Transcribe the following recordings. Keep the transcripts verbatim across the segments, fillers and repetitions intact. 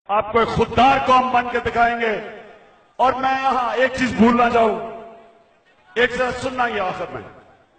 آپ کو ایک خوددار قوم بن کے دکھائیں گے. اور میں یہاں ایک چیز بھول نہ جاؤں, ایک ذرا سننا ہی آخر میں.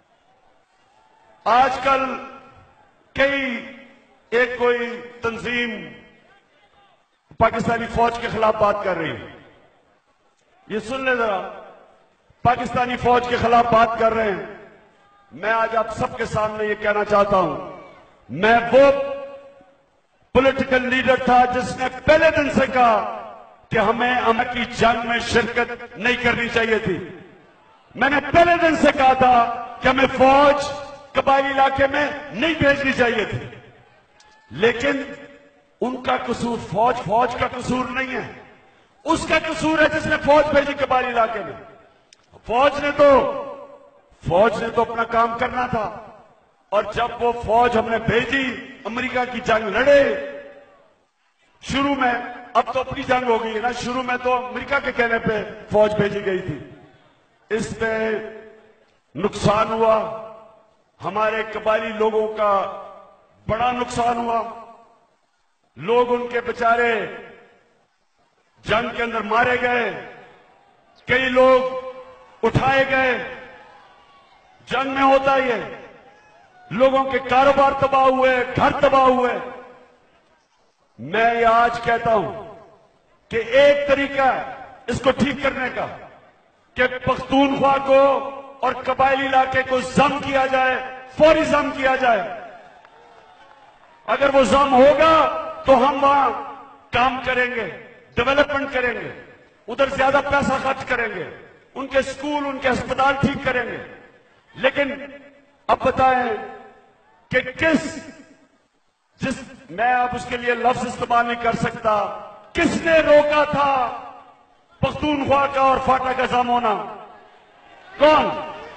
آج کل کئی ایک کوئی تنظیم پاکستانی فوج کے خلاف بات کر رہی ہے. یہ سن لے ذرا, پاکستانی فوج کے خلاف بات کر رہے ہیں. میں آج آپ سب کے سامنے یہ کہنا چاہتا ہوں, میں وہ پولیٹیکل لیڈر تھا جس نے پہلے دن سے کہا کہ ہمیں امن کی جنگ میں شرکت نہیں کرنی چاہیے تھی. میں نے پہلے دن سے کہا تھا کہ ہمیں فوج قبائلی علاقے میں نہیں بھیجنی چاہیے تھی. لیکن ان کا قصور فوج فوج کا قصور نہیں ہے, اس کا قصور ہے جس نے فوج بھیجی قبائلی علاقے میں. فوج نے تو فوج نے تو اپنا کام کرنا تھا, اور جب وہ فوج ہم نے بھیجی, امریکہ کی جنگ لڑے شروع میں, اب تو اپنی جنگ ہو گئی ہے نا, شروع میں تو امریکہ کے کہنے پہ فوج بھیجی گئی تھی. اس پہ نقصان ہوا, ہمارے قبائلی لوگوں کا بڑا نقصان ہوا. لوگ ان کے بیچارے جنگ کے اندر مارے گئے, کئی لوگ اٹھائے گئے. جنگ میں ہوتا ہی ہے, لوگوں کے کاروبار تباہ ہوئے, گھر تباہ ہوئے. میں یہ آج کہتا ہوں کہ ایک طریقہ ہے اس کو ٹھیک کرنے کا کہ پختونخوا کو اور قبائلی علاقے کو ضم کیا جائے, فوری ضم کیا جائے. اگر وہ ضم ہوگا تو ہم وہاں کام کریں گے, ڈیولپمنٹ کریں گے, ادھر زیادہ پیسہ خرچ کریں گے, ان کے سکول ان کے ہسپتال ٹھیک کریں گے. لیکن اب بتائیں کہ کس جس میں اب اس کے لیے لفظ استعمال نہیں کر سکتا, کس نے روکا تھا پختونخوا کا اور فاٹا کا ضم ہونا؟ کون؟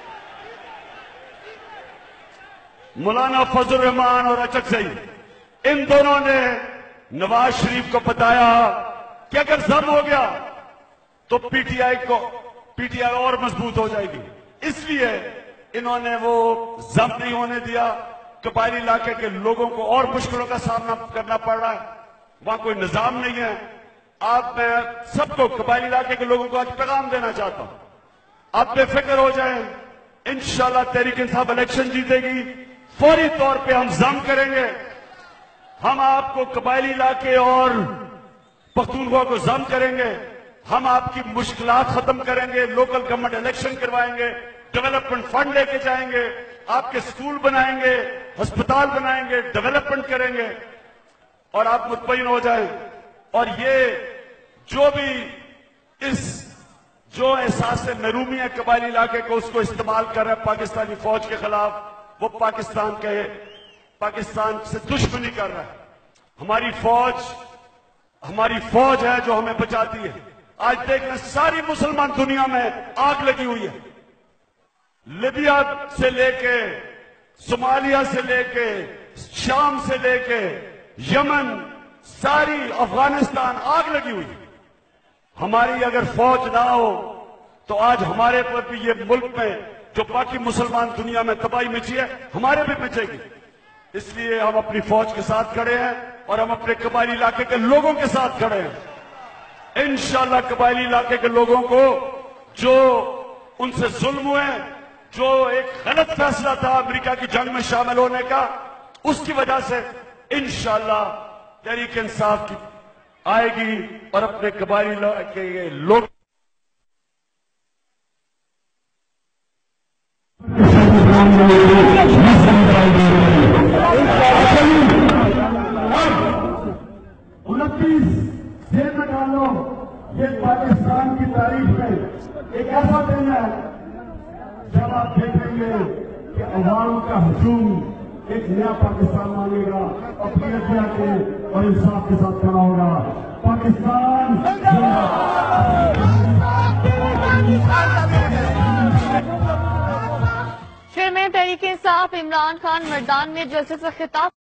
مولانا فضل الرحمان اور اچکزئی. ان دونوں نے نواز شریف کو بتایا کہ اگر ضم ہو گیا تو پی ٹی آئی کو پی ٹی آئی اور مضبوط ہو جائے گی. اس لیے انہوں نے وہ ضم نہیں ہونے دیا. قبائلی علاقے کے لوگوں کو اور مشکلوں کا سامنا کرنا پڑ رہا ہے, وہاں کوئی نظام نہیں ہے. آپ میں سب کو قبائلی علاقے کے لوگوں کو آج پیغام دینا چاہتا ہوں, آپ بے فکر ہو جائیں, انشاءاللہ تحریک انصاف الیکشن جیتے گی. فوری طور پہ ہم ضم کریں گے, ہم آپ کو قبائلی علاقے اور پختونخوا کو ضم کریں گے. ہم آپ کی مشکلات ختم کریں گے, لوکل گورنمنٹ الیکشن کروائیں گے, ڈیولپمنٹ فنڈ لے کے جائیں گے, آپ کے سکول بنائیں گے, ہسپتال بنائیں گے, ڈیولپمنٹ کریں گے, اور آپ مطمئن ہو جائیں. اور یہ جو بھی اس جو احساس محرومی ہے قبائلی علاقے کو, اس کو استعمال کر رہا ہے پاکستانی فوج کے خلاف, وہ پاکستان کے پاکستان سے دشمنی کر رہا ہے. ہماری فوج ہماری فوج ہے جو ہمیں بچاتی ہے. آج دیکھیں ساری مسلمان دنیا میں آگ لگی ہوئی ہے, لیبیا سے لے کے صومالیہ سے لے کے شام سے لے کے یمن, ساری افغانستان آگ لگی ہوئی ہے. ہماری اگر فوج نہ ہو تو آج ہمارے پر بھی یہ ملک میں جو باقی مسلمان دنیا میں تباہی مچی ہے, ہمارے بھی مچے گی. اس لیے ہم اپنی فوج کے ساتھ کھڑے ہیں اور ہم اپنے قبائلی علاقے کے لوگوں کے ساتھ کھڑے ہیں. انشاءاللہ قبائلی علاقے کے لوگوں کو جو ان سے ظلم ہوئے, جو ایک غلط فیصلہ تھا امریکہ کی جنگ میں شامل ہونے کا, اس کی وجہ سے انشاءاللہ تحریک انصاف کی آئے گی اور اپنے قبائلی علاقے کے لوگ انتیس ذہن میں ڈالو, یہ پاکستان کی تاریخ میں ایک ایسا دن ہے جب آپ دیکھیں گے کہ عوام کا ہجوم ایک نیا پاکستان مانگے گا, اپنی ادیا کے اور انصاف کے ساتھ کھڑا ہوگا. پاکستان چیئرمین تحریک انصاف عمران خان میدان میں جلسے سے خطاب